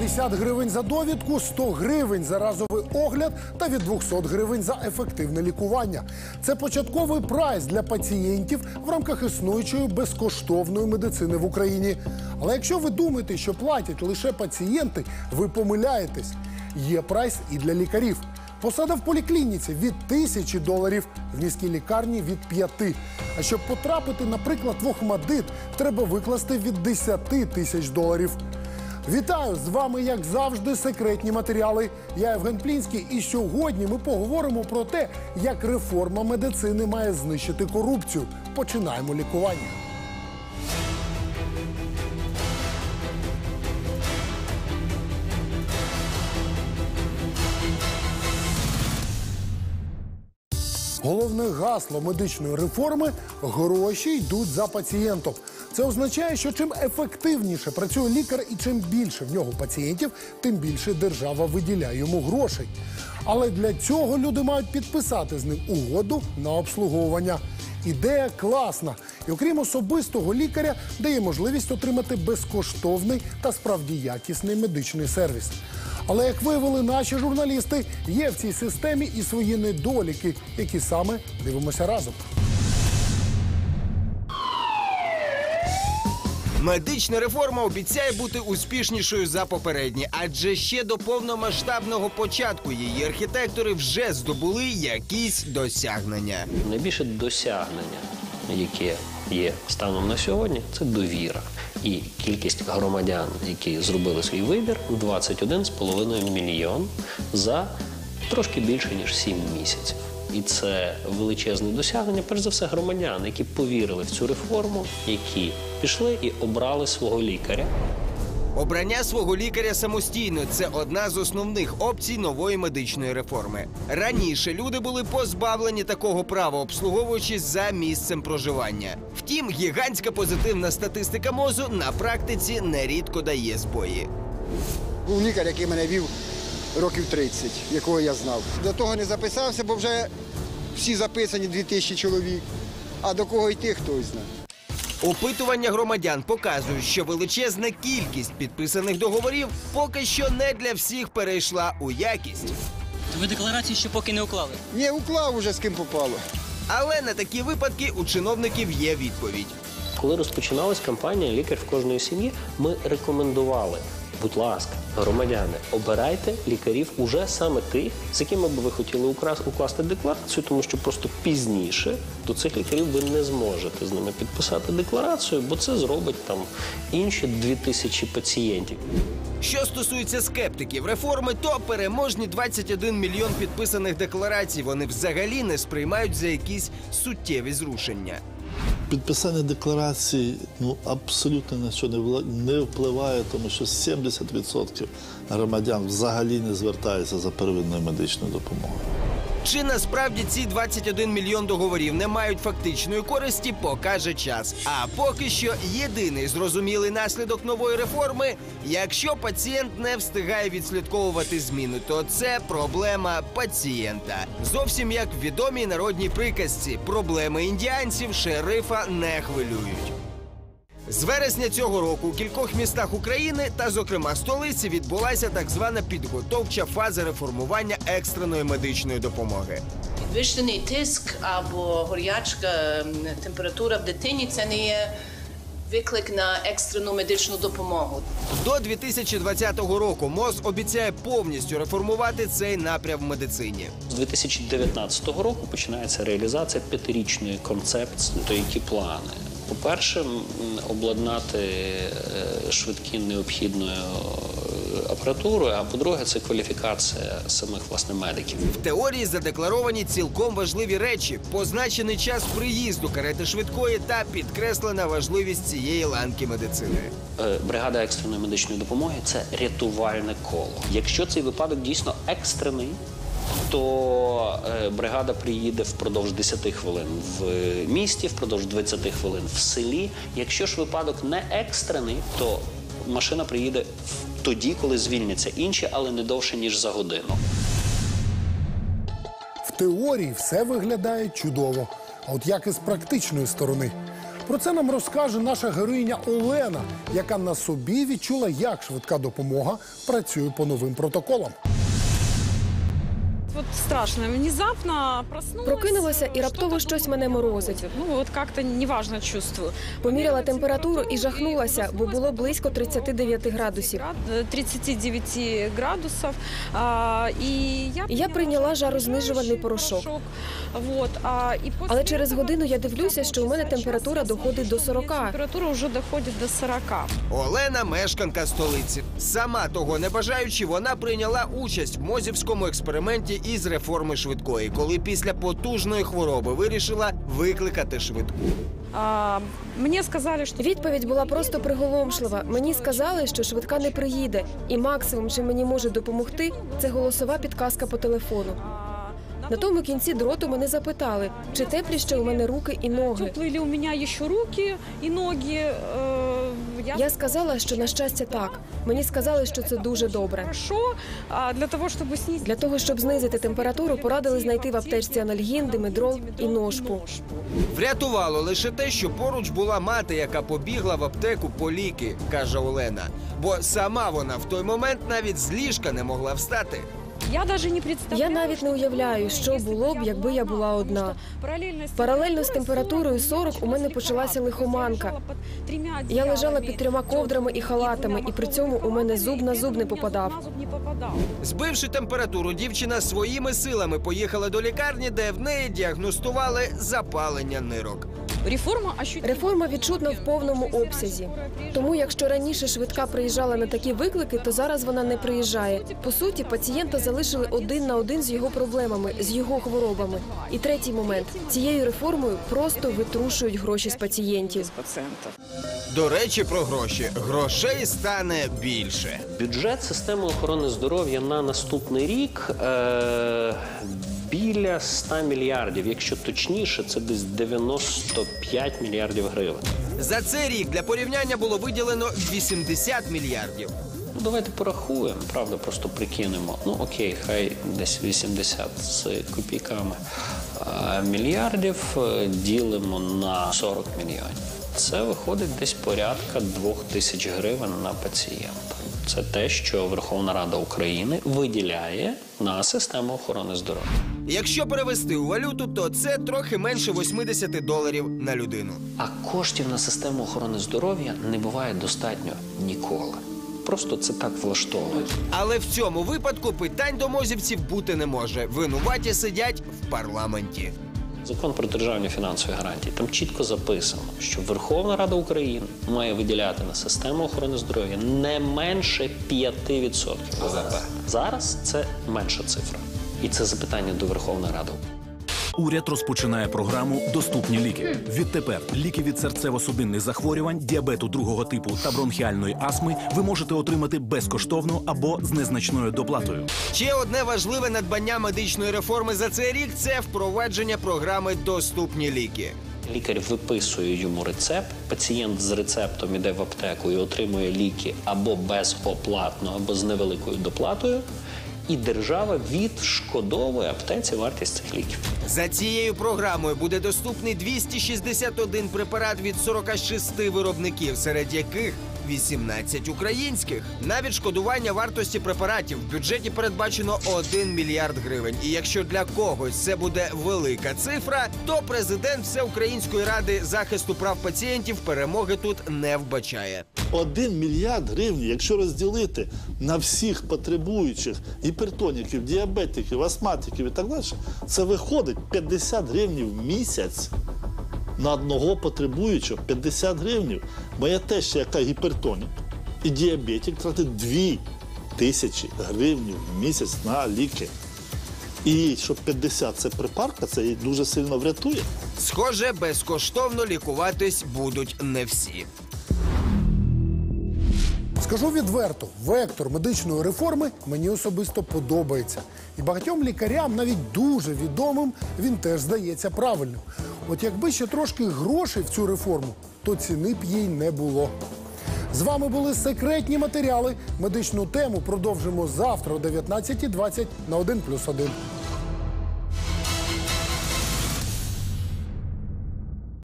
50 гривень за довідку, 100 гривень за разовий огляд та від 200 гривень за ефективне лікування. Це початковий прайс для пацієнтів в рамках існуючої безкоштовної медицини в Україні. Але якщо ви думаєте, що платять лише пацієнти, ви помиляєтесь. Є прайс і для лікарів. Посада в поліклініці від $1000, в міській лікарні від 5. А щоб потрапити, наприклад, в ОХМАТДИТ, треба викласти від $10 000. Вітаю! З вами, як завжди, секретні матеріали. Я Євген Плінський, і сьогодні ми поговоримо про те, як реформа медицини має знищити корупцію. Починаємо лікування. Головне гасло медичної реформи – гроші йдуть за пацієнтом. Це означає, що чим ефективніше працює лікар і чим більше в нього пацієнтів, тим більше держава виділяє йому грошей. Але для цього люди мають підписати з ним угоду на обслуговування. Ідея класна. І окрім особистого лікаря, дає можливість отримати безкоштовний та справді якісний медичний сервіс. Але, як виявили наші журналісти, є в цій системі і свої недоліки, які саме дивимося разом. Медична реформа обіцяє бути успішнішою за попередні, адже ще до повномасштабного початку її архітектори вже здобули якісь досягнення. Найбільше досягнення, яке є станом на сьогодні, це довіра. І кількість громадян, які зробили свій вибір, 21,5 мільйон за трошки більше, ніж 7 місяців. І це величезне досягнення, перш за все, громадян, які повірили в цю реформу, які пішли і обрали свого лікаря. Обрання свого лікаря самостійно – це одна з основних опцій нової медичної реформи. Раніше люди були позбавлені такого права, обслуговуючись за місцем проживання. Втім, гігантська позитивна статистика МОЗу на практиці нерідко дає збої. Був лікар, який мене вів років 30, якого я знав. До того не записався, бо вже всі записані 2000 чоловік. А до кого йти, хтось знає. Опитування громадян показують, що величезна кількість підписаних договорів поки що не для всіх перейшла у якість. Ви декларації ще поки не уклали? Ні, уклав уже з ким попало. Але на такі випадки у чиновників є відповідь. Коли розпочиналась кампанія «Лікар в кожної сім'ї», ми рекомендували: будь ласка, громадяни, обирайте лікарів уже саме тих, з якими б ви хотіли укласти декларацію, тому що просто пізніше до цих лікарів ви не зможете з ними підписати декларацію, бо це зробить там інші 2000 пацієнтів. Що стосується скептиків реформи, то переможні 21 мільйон підписаних декларацій вони взагалі не сприймають за якісь суттєві зрушення. Підписання декларації абсолютно на що не впливає, тому що 70% громадян взагалі не звертаються за первинною медичною допомогою. Чи насправді ці 21 мільйон договорів не мають фактичної користі, покаже час. А поки що єдиний зрозумілий наслідок нової реформи – якщо пацієнт не встигає відслідковувати зміни, то це проблема пацієнта. Зовсім як в відомій народній приказці – проблеми індіанців шерифа не хвилюють. З вересня цього року у кількох містах України, та зокрема столиці, відбулася так звана підготовча фаза реформування екстреної медичної допомоги. Підвищений тиск або горячка температура в дитині – це не є виклик на екстрену медичну допомогу. До 2020 року МОЗ обіцяє повністю реформувати цей напрям в медицині. З 2019 року починається реалізація 5-річної концепції, то які плани. По-перше, обладнати швидкі необхідною апаратурою, а по-друге, це кваліфікація самих, власне, медиків. В теорії задекларовані цілком важливі речі, позначений час приїзду карети швидкої та підкреслена важливість цієї ланки медицини. Бригада екстреної медичної допомоги – це рятувальне коло. Якщо цей випадок дійсно екстрений, то бригада приїде впродовж 10 хвилин в місті, впродовж 20 хвилин в селі. Якщо ж випадок не екстрений, то машина приїде тоді, коли звільняться інші, але не довше, ніж за годину. В теорії все виглядає чудово. А от як із практичної сторони? Про це нам розкаже наша героїня Олена, яка на собі відчула, як швидка допомога працює по новим протоколам. Вот страшно. Внезапно проснулась. Прокинулася і раптово щось мене морозить. Ну, от як-то неважно чувствую. Поміряла температуру і жахнулася, бо було близько 39 градусів. 39 градусів. І я прийняла жарознижувальний порошок. Вот, Але через годину я дивлюся, що у мене температура доходить до 40. Температура вже доходить до 40. Олена – мешканка столиці. Сама того не бажаючи, вона прийняла участь в мозівському експерименті із реформи швидкої, коли після потужної хвороби вирішила викликати швидку. Мені сказали, що... Відповідь була просто приголомшлива. Мені сказали, що швидка не приїде. І максимум, чим мені може допомогти, це голосова підказка по телефону. На тому кінці дроту мене запитали, чи теплі ще у мене руки і ноги. Теплі ли у мене ще руки і ноги? Я сказала, що на щастя так. Мені сказали, що це дуже добре. Для того, щоб знизити температуру, порадили знайти в аптечці анальгін, димедрол і ношпу. Врятувало лише те, що поруч була мати, яка побігла в аптеку по ліки, каже Олена. Бо сама вона в той момент навіть з ліжка не могла встати. Я навіть не уявляю, що було б, якби я була одна. Паралельно з температурою 40 у мене почалася лихоманка. Я лежала під 3 ковдрами і халатами, і при цьому у мене зуб на зуб не попадав. Збивши температуру, дівчина своїми силами поїхала до лікарні, де в неї діагностували запалення нирок. Реформа відчутна в повному обсязі. Тому, якщо раніше швидка приїжджала на такі виклики, то зараз вона не приїжджає. По суті, пацієнта залишили один на один з його проблемами, з його хворобами. І третій момент. Цією реформою просто витрушують гроші з пацієнтів. До речі, про гроші. Грошей стане більше. Бюджет системи охорони здоров'я на наступний рік біля 100 мільярдів. Якщо точніше, це десь 95 мільярдів гривень. За цей рік для порівняння було виділено 80 мільярдів. Ну, давайте порахуємо, правда, просто прикинемо. Ну, окей, хай десь 80 з копійками мільярдів ділимо на 40 мільйонів. Це виходить десь порядка 2000 гривень на пацієнта. Це те, що Верховна Рада України виділяє на систему охорони здоров'я. Якщо перевести у валюту, то це трохи менше $80 на людину. А коштів на систему охорони здоров'я не буває достатньо ніколи. Просто це так влаштовують. Але в цьому випадку питань до мозівців бути не може. Винуваті сидять в парламенті. Закон про державні фінансові гарантії. Там чітко записано, що Верховна Рада України має виділяти на систему охорони здоров'я не менше 5% ВВП. Зараз це менша цифра. І це запитання до Верховної Ради. Уряд розпочинає програму «Доступні ліки». Відтепер ліки від серцево-судинних захворювань, діабету другого типу та бронхіальної астми ви можете отримати безкоштовно або з незначною доплатою. Ще одне важливе надбання медичної реформи за цей рік – це впровадження програми «Доступні ліки». Лікар виписує йому рецепт, пацієнт з рецептом іде в аптеку і отримує ліки або безоплатно, або з невеликою доплатою. І держава відшкодовує аптеці вартість цих ліків. За цією програмою буде доступний 261 препарат від 46 виробників, серед яких 18 українських. На відшкодування вартості препаратів в бюджеті передбачено 1 мільярд гривень. І якщо для когось це буде велика цифра, то президент Всеукраїнської ради захисту прав пацієнтів перемоги тут не вбачає. 1 мільярд гривень, якщо розділити на всіх потребуючих гіпертоніків, діабетиків, астматиків і так далі, це виходить 50 гривень в місяць на одного потребуючого. 50 гривень. Моя теща, яка гіпертонік і діабетик, тратить 2000 гривень в місяць на ліки. І що 50 – це припарка, це її дуже сильно врятує. Схоже, безкоштовно лікуватись будуть не всі. Скажу відверто, вектор медичної реформи мені особисто подобається. І багатьом лікарям, навіть дуже відомим, він теж здається правильним. От якби ще трошки грошей в цю реформу, то ціни б їй не було. З вами були секретні матеріали. Медичну тему продовжимо завтра о 19:20 на 1+1.